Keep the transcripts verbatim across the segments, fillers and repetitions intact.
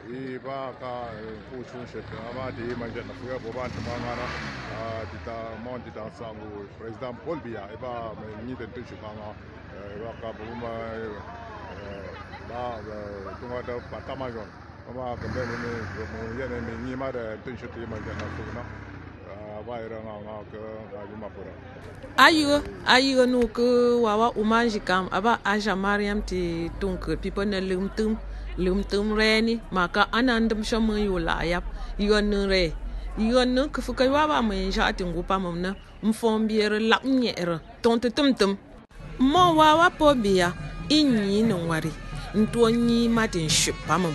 iba ka kuchun shit ama di manja na fuya boban tumanga na dita mon dita sangu president Franck Biya iba ni den tu chukanga iba ka buma ba tunga da patamajon ama kambe ni mo yene ni ma da tu shit manja na fuya ba ira nga nga ka ga ma pura ayo ayo no ko wawa umanji kam aba aja mariam ti tunke pipo na lumtum lumtum reni maka anandum shamu yula yap yon re yon ku fuka wawa mun jati ngupa mumna mfombiere lak nyere tonte tumtum mo wawa po biya inyi no wari nto nyi matin shipamum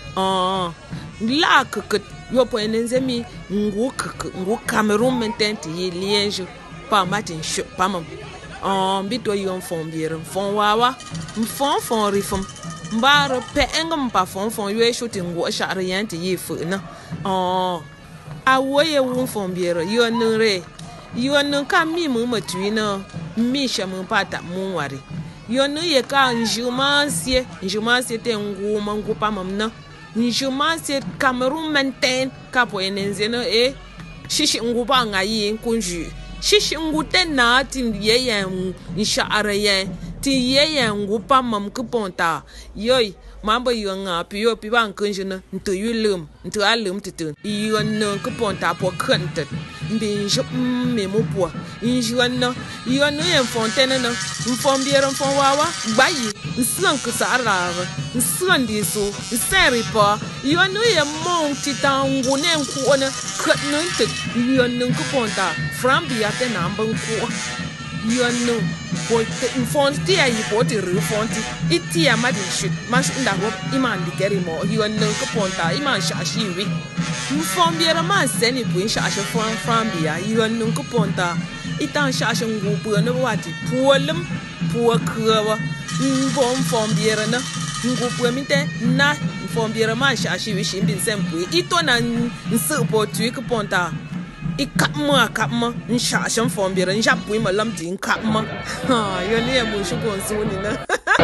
ah la kuk yo po enenzemi ngu kuk ngu Cameroon mententi yi lienje pa matin shipamum ah bito yon fombiere fon wawa mfon fon rifum mbaro pe engam pa fon fon yue shooting ngo share yanti yi fu na oh awoye won fon biere yo nre yo nun ka mi mu matui na mi shamu pata mu wari yo nu ye ka njumansie njumansie te ngo mangu pa mamna njumansie Cameroon maintain ka po enenze no e shishi ngo ba ngayi kunju shishi ngo te na tin ye yan nshare yan ti ye yan ngupa mam ku ponta yoy mambo yonga piyo piban kunjuna nto yulum nto alum tutun yon ku ponta po kante mbi jop me mo po injwana yon en fontaine no mfombiero mfon wawa bayi nsan ku sara nsan diso seri pa yon ye mon titangu ne nku ona khatnu tut yon ku ponta Franck Biya te namban ku yon boy fonti ya yi poti ru fonti iti ya madin shit mash nda go iman di keri mo yon ko ponta iman shashi wi mfombiera man seni bu shashi fon Franck Biya yon ko ponta itan shashi ngubu no wati polum po kwa mbom fombiera na ngubu minte na mfombiera man shashi wi shimbin sempu ito na nsu po tu ko ponta ikapma kapma nshashan fombira njapui malam tin kapma ha yo ne mu shugo nsuni na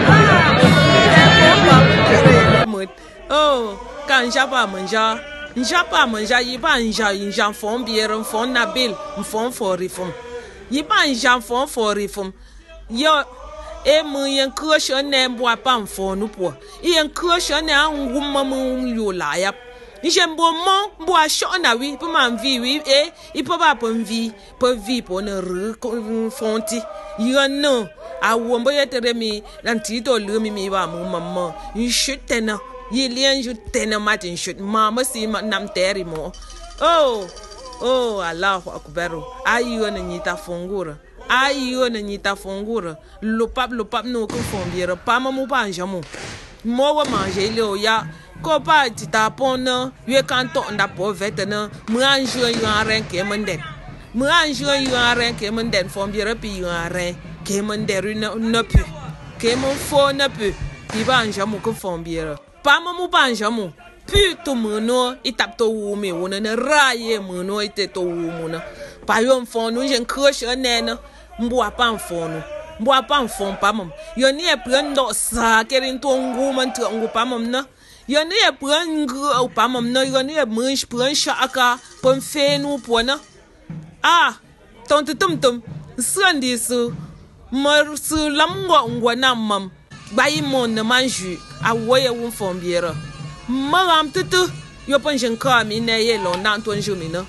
oh kan japa manja njapa manja yiba nja nja fombira fon Nabil fon Mforifoum yiba nja fon Mforifoum yo e mu yen kosho ne mbwa pa mfonu po yen kosho ne angumma mu yola yap njembo mo mbo ashona wi po man vi wi e ipo ba po vi po vi po ne ru fonti yo no awo mbo yetere mi lantito lu mi mi ba mu mamma nshutena yilien jutena matin shut mama si nam teri mo oh oh Allahu akbar ayo na nyita fongura ayo na nyita fongura lopap lopap no ko fombiera pa mamu pa njamu mo wa manger le ya ko pa ti ta pon ye kan to nda po vete na mu anjo yo aren ke menden mu anjo yo aren ke menden fom biere pi yo aren ke mender no no pu ke mon fo na pu ti ba anja mu ko fom biere pa mu ba anja mu pu to mu no itap to wu me wona na raye mu no ite to wu mu na pa yo fon no jen crush ne na mbo apa fon no mbo apa fon pa mum yo ni e prendo sa kerin to ngu man to ngu pa mum na yo ne e prangu au pa mam no yo ne e munch pran shaka pon fenu pona ah tonto tum tum sandi su mar su lamgo ngwa na mam bayi mon na manju awoye won fombiera maram tutu yo pon jenka mi ne ye lo na ton jumi no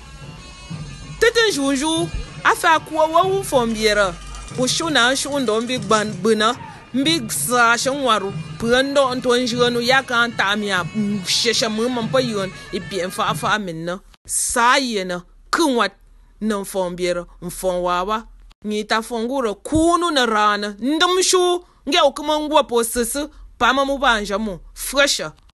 tutu juju afa kwa wo fombiera po shuna shundo mbi ban buna big sa shonwaru prendo ontonjonu yakan tamia shesha mum pa yon e bien fa fa minna sa yena kunwat non fombiera mfon wawa ngita fonguro kunu na rana ndumshu nge okuma ngwa po sisi pa mamu banja mu fresha